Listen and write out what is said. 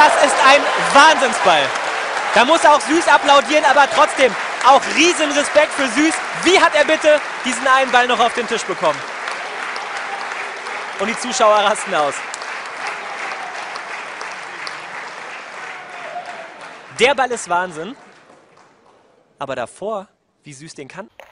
das ist ein Wahnsinnsball. Da muss auch Süß applaudieren, aber trotzdem auch riesen Respekt für Süß. Wie hat er bitte diesen einen Ball noch auf den Tisch bekommen? Und die Zuschauer rasten aus. Der Ball ist Wahnsinn. Aber davor, wie Süß den kann.